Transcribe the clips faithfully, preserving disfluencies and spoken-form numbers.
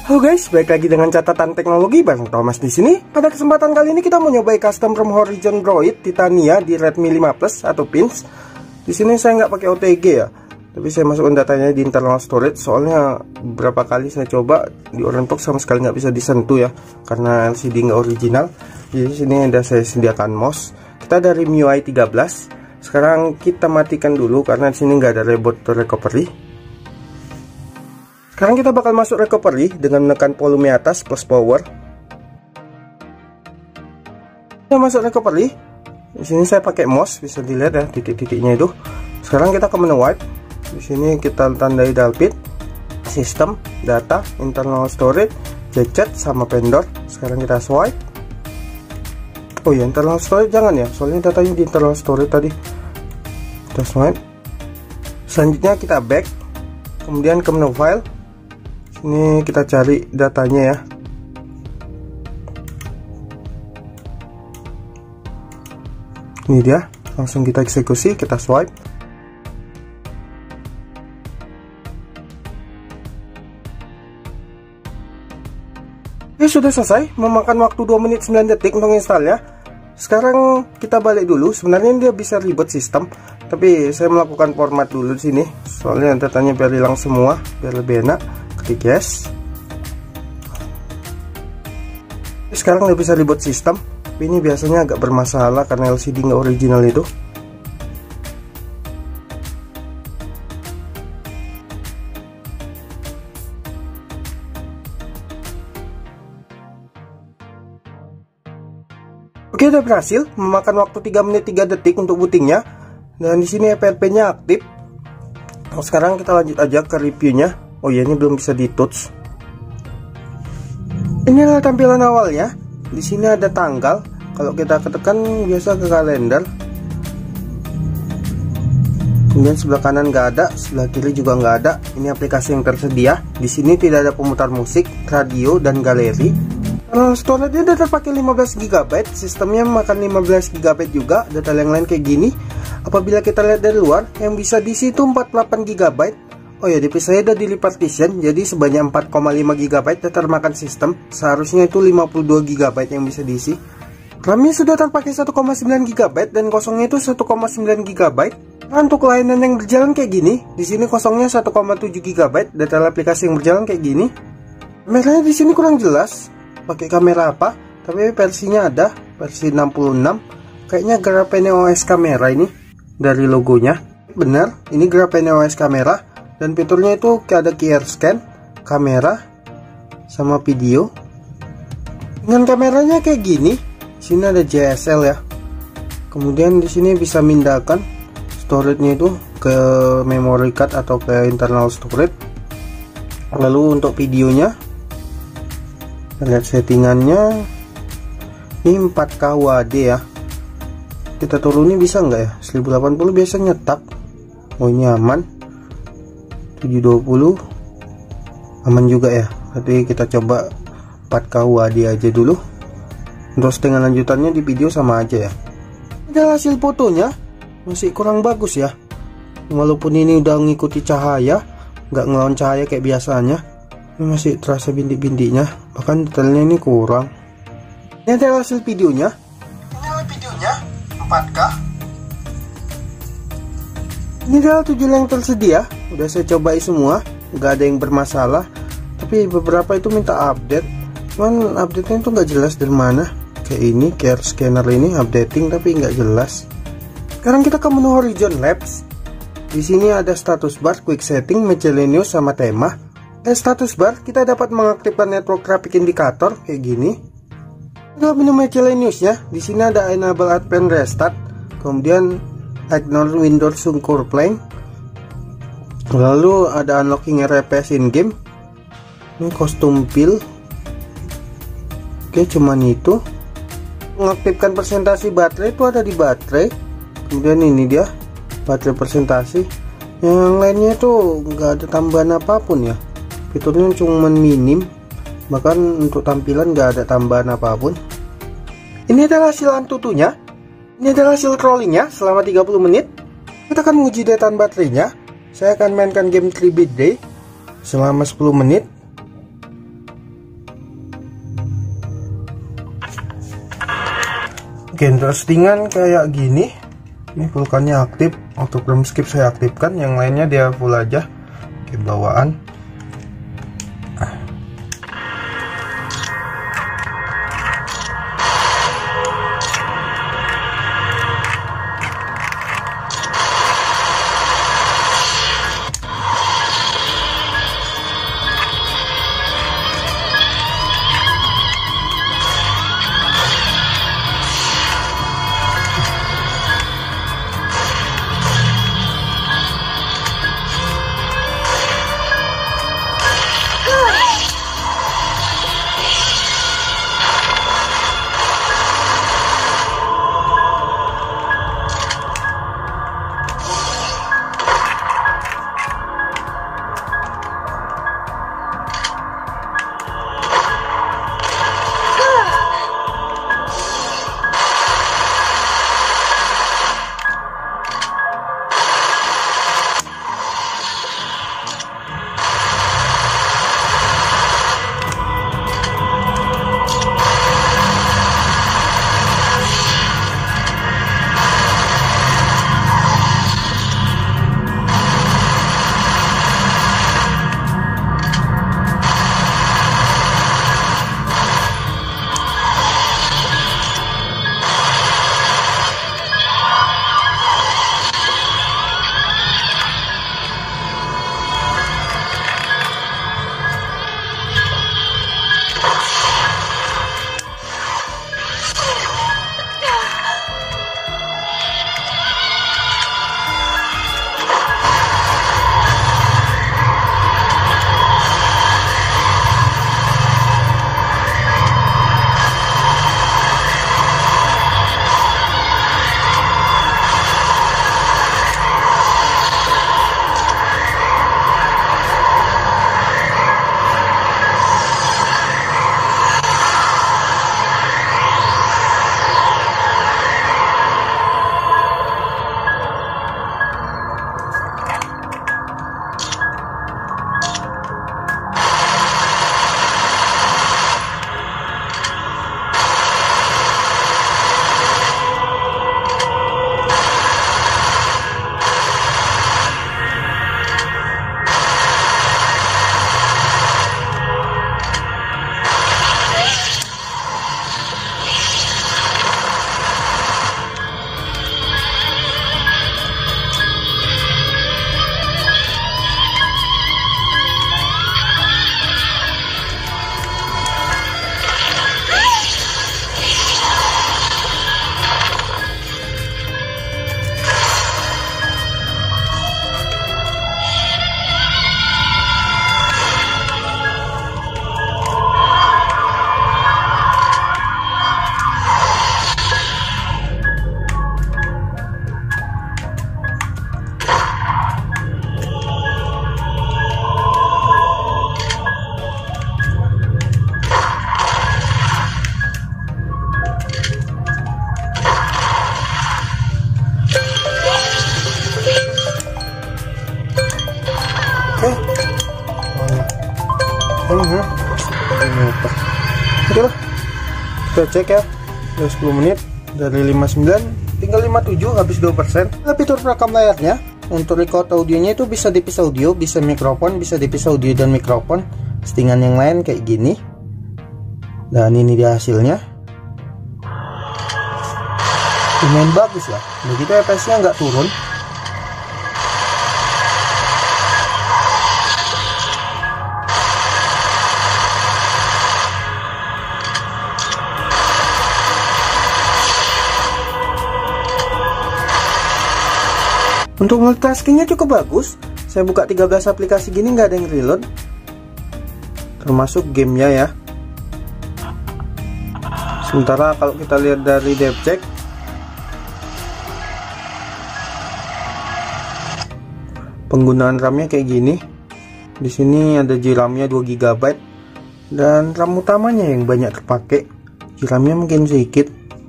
Halo guys, balik lagi dengan catatan teknologi bareng Thomas di sini. Pada kesempatan kali ini kita mau nyobain custom ROM Horizon Droid Titania di Redmi lima Plus atau Pins. Di sini saya nggak pakai O T G ya, tapi saya masukkan datanya di internal storage. Soalnya beberapa kali saya coba di Orientalk sama sekali nggak bisa disentuh ya, karena L C D nggak original. Jadi di sini ada saya sediakan mouse. Kita dari M I U I tiga belas. Sekarang kita matikan dulu karena di sini nggak ada reboot recovery. Sekarang kita bakal masuk recovery dengan menekan volume atas plus power. Kita masuk recovery. Di sini saya pakai mouse, bisa dilihat ya titik-titiknya itu. Sekarang kita ke menu wipe. Di sini kita tandai dalpit, sistem, data, internal storage, gadget sama vendor. Sekarang kita swipe. Oh ya, internal storage jangan ya, soalnya datanya di internal storage tadi. Kita swipe. Selanjutnya kita back, kemudian ke menu file. Ini kita cari datanya ya. Ini dia, langsung kita eksekusi, kita swipe. Ya sudah selesai, memakan waktu dua menit sembilan detik untuk installnya. Sekarang kita balik dulu. Sebenarnya dia bisa reboot sistem, tapi saya melakukan format dulu di sini. Soalnya datanya biar hilang semua, biar lebih enak. Klik yes. Sekarang udah bisa reboot sistem, tapi ini biasanya agak bermasalah karena L C D nggak original itu. Oke, udah berhasil, memakan waktu tiga menit tiga detik untuk bootingnya. Dan di sini F R P-nya aktif. Nah, sekarang kita lanjut aja ke reviewnya. Oh ya, ini belum bisa di-touch. Inilah tampilan awalnya. Di sini ada tanggal. Kalau kita ketekan biasa ke kalender. Kemudian sebelah kanan nggak ada, sebelah kiri juga nggak ada. Ini aplikasi yang tersedia. Di sini tidak ada pemutar musik, radio, dan galeri. Kalau storage-nya udah terpakai lima belas giga byte, sistemnya makan lima belas giga byte juga. Data yang lain kayak gini. Apabila kita lihat dari luar, yang bisa diisi itu empat puluh delapan giga byte. Oh ya, D P saya udah di partition, jadi sebanyak empat koma lima giga byte termakan sistem. Seharusnya itu lima puluh dua giga byte yang bisa diisi. RAM-nya sudah terpakai satu koma sembilan giga byte dan kosongnya itu satu koma sembilan giga byte. Nah, untuk layanan yang berjalan kayak gini, di sini kosongnya satu koma tujuh giga byte, data aplikasi yang berjalan kayak gini. Kameranya di sini kurang jelas. Pakai kamera apa? Tapi versinya ada, versi enam puluh enam. Kayaknya Grapene O S kamera ini dari logonya. Benar, ini Grapene O S kamera. Dan fiturnya itu ada Q R scan, kamera, sama video. Dengan kameranya kayak gini, sini ada J S L ya. Kemudian di sini bisa mindahkan storage-nya itu ke memory card atau ke internal storage. Lalu untuk videonya, lihat settingannya, ini empat K U H D ya. Kita turunin bisa nggak ya? seribu delapan puluh biasanya nyetak. Oh, ini aman. tujuh dua puluh aman juga ya. Nanti kita coba empat K U H D aja dulu. Untuk settingan lanjutannya di video sama aja ya. Ada hasil fotonya masih kurang bagus ya, walaupun ini udah ngikuti cahaya, nggak ngelawan cahaya kayak biasanya. Ini masih terasa bintik-bintiknya, bahkan detailnya ini kurang. Ini ada hasil videonya. Ini adalah videonya empat K. Ini adalah tujuh yang tersedia. Udah saya cobain semua, nggak ada yang bermasalah. Tapi beberapa itu minta update. Cuman update-nya itu nggak jelas dari mana. Kayak ini, Q R scanner ini updating tapi nggak jelas. Sekarang kita ke menu Horizon Labs. Di sini ada status bar, quick setting, miscellaneous sama tema. Di status bar kita dapat mengaktifkan network traffic indicator kayak gini. Dalam menu miscellaneous-nya, di sini ada enable advanced restart, kemudian ignore Windows Secure Plane. Lalu ada unlocking R P S in game. Ini kostum pil. Oke, cuman itu. Mengaktifkan presentasi baterai itu ada di baterai. Kemudian ini dia baterai presentasi. Yang lainnya itu nggak ada tambahan apapun ya. Fiturnya cuma minim. Bahkan untuk tampilan nggak ada tambahan apapun. Ini adalah hasil Antutunya. Ini adalah hasil crawlingnya selama tiga puluh menit. Kita akan menguji daytime baterainya. Saya akan mainkan game three bit day selama sepuluh menit. Oke, untuk settingan kayak gini, ini vulkannya aktif, auto frame skip saya aktifkan, yang lainnya dia full aja. Oke, bawaan. Oke lah, kita cek ya. Udah sepuluh menit, dari lima puluh sembilan tinggal lima puluh tujuh, habis dua persen. Nah, fitur perekam layarnya untuk record audionya itu bisa device audio, bisa mikrofon, bisa device audio dan mikrofon. Settingan yang lain kayak gini. Dan ini dia hasilnya. Lumayan bagus ya. Begitu F P S-nya nggak turun. Untuk multitaskingnya cukup bagus. Saya buka tiga belas aplikasi gini nggak ada yang reload, termasuk gamenya ya. Sementara kalau kita lihat dari dev check, penggunaan RAM-nya kayak gini. Di sini ada G RAM-nya dua giga byte dan RAM utamanya yang banyak terpakai. G RAM-nya mungkin sedikit.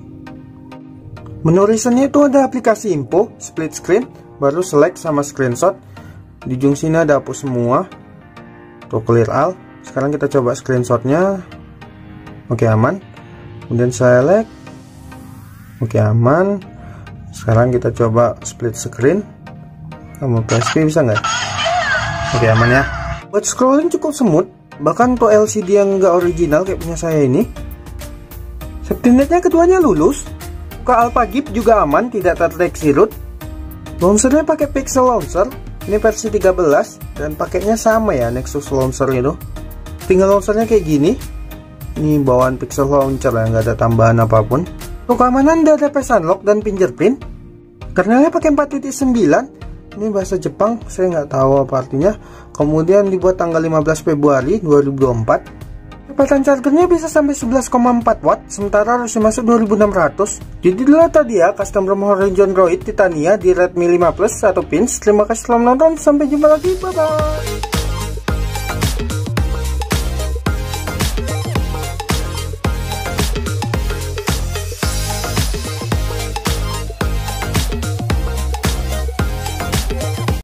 Menu recentnya itu ada aplikasi info, split screen, baru select sama screenshot. Di ujung sini ada hapus semua atau clear all. Sekarang kita coba screenshotnya. Oke, aman. Kemudian select, Oke, aman. Sekarang kita coba split screen. Kamu P S P bisa nggak? Oke, aman ya. Buat scrolling cukup smooth, bahkan untuk L C D yang nggak original kayak punya saya ini. Safety netnya keduanya lulus. Ke Alpha Gift juga aman, tidak terdeteksi root. Launchernya pakai Pixel Launcher, ini versi tiga belas, dan pakainya sama ya Nexus Launcher itu. Tinggal launchernya kayak gini. Ini bawaan Pixel Launcher ya, nggak ada tambahan apapun. Untuk keamanan udah ada face unlock dan fingerprint. Kernelnya pakai empat titik sembilan. Ini bahasa Jepang, saya nggak tahu apa artinya. Kemudian dibuat tanggal lima belas Februari dua ribu dua puluh empat. Kecepatan chargernya bisa sampai sebelas koma empat watt, sementara harusnya masuk dua ribu enam ratus. Jadi dulu tadi ya custom ROM Horizon Droid Titania di Redmi lima Plus satu pins. Terima kasih telah menonton, sampai jumpa lagi, bye bye.